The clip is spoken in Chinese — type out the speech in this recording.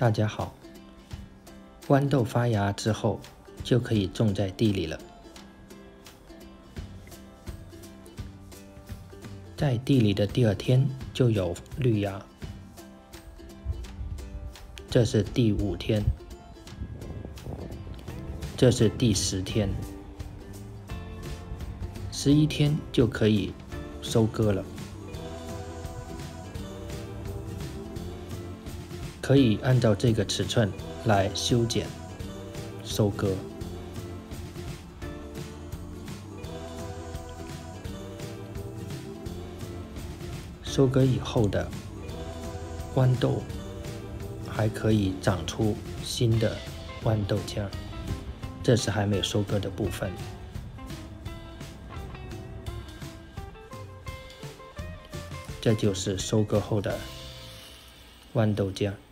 大家好，豌豆发芽之后就可以种在地里了。在地里的第2天就有绿芽，这是第5天，这是第10天，11天就可以收割了。可以按照这个尺寸来修剪、收割。收割以后的豌豆还可以长出新的豌豆浆，这是还没有收割的部分。这就是收割后的豌豆浆。